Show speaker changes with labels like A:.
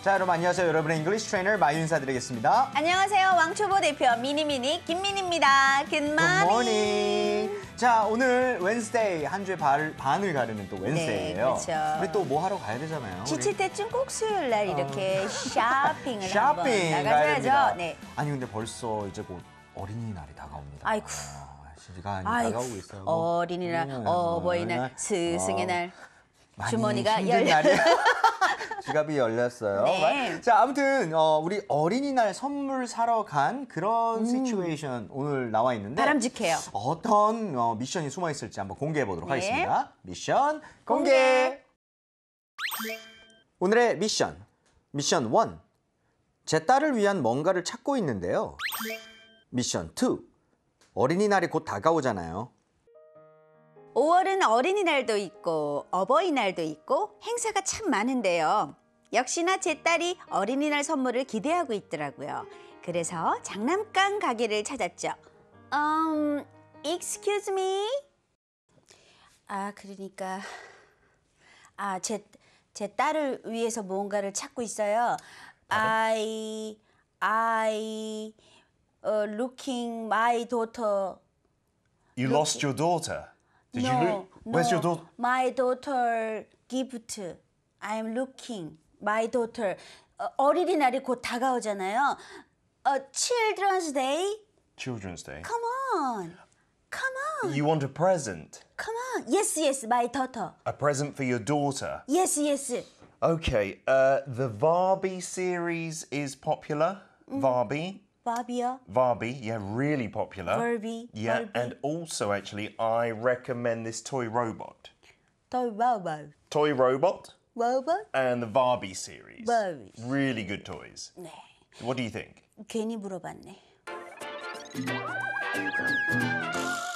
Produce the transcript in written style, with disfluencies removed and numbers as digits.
A: 자, 여러분 안녕하세요. 여러분의 잉글리시 트레이너 마유 인사드리겠습니다.
B: 안녕하세요. 왕초보 대표 미니미니 김민입니다. Good morning.
A: 자, 오늘 웬스데이 한 주의 반을 가르는 또 웬스데이예요.
B: 네, 그렇죠.
A: 우리 또 뭐 하러 가야 되잖아요.
B: 지칠 때쯤 꼭 수요일 날 이렇게 쇼핑을
A: 쇼핑
B: 한번
A: 가야
B: 나가셔야죠.
A: 됩니다.
B: 네.
A: 아니 근데 벌써 이제 곧 어린이날이 다가옵니다.
B: 아이고.
A: 시간이
B: 아이고,
A: 다가오고 있어요.
B: 어린이날, 어버이날,
A: 어린이날,
B: 스승의 날,
A: 많이
B: 주머니가
A: 힘든
B: 열려.
A: 날이에요. 지갑이 열렸어요.
B: 네.
A: 자, 아무튼 우리 어린이날 선물 사러 간 그런 시츄에이션 오늘 나와 있는데
B: 바람직해요.
A: 어떤 미션이 숨어 있을지 한번 공개해 보도록
B: 네.
A: 하겠습니다. 미션 공개. 오늘의 미션 1. 제 딸을 위한 뭔가를 찾고 있는데요. 미션 2. 어린이날이 곧 다가오잖아요.
B: 5월은 어린이날도 있고 어버이날도 있고 행사가 참 많은데요. 역시나 제 딸이 어린이날 선물을 기대하고 있더라고요. 그래서 장난감 가게를 찾았죠. Excuse me? 그러니까 제 딸을 위해서 뭔가를 찾고 있어요. I looking my daughter.
C: You lost your daughter. Did you
B: No,
C: look? Where's your daughter?
B: My daughter gift. I'm looking. My daughter. 어린이날이 곧 다가오잖아요. Children's Day.
C: Children's Day.
B: Come on. Come on.
C: You want a present?
B: Come on. Yes, my daughter.
C: A present for your daughter?
B: Yes.
C: Okay. The Barbie series is popular.
B: Barbie.
C: Barbie, yeah, really popular.
B: Barbie.
C: Yeah,
B: Barbie.
C: and also actually, I recommend this toy robot.
B: Toy robot.
C: Toy robot
B: Robot?
C: and the Barbie series.
B: Barbie.
C: Really good toys.
B: 네.
C: What do you think?
B: 괜히 물어봤네.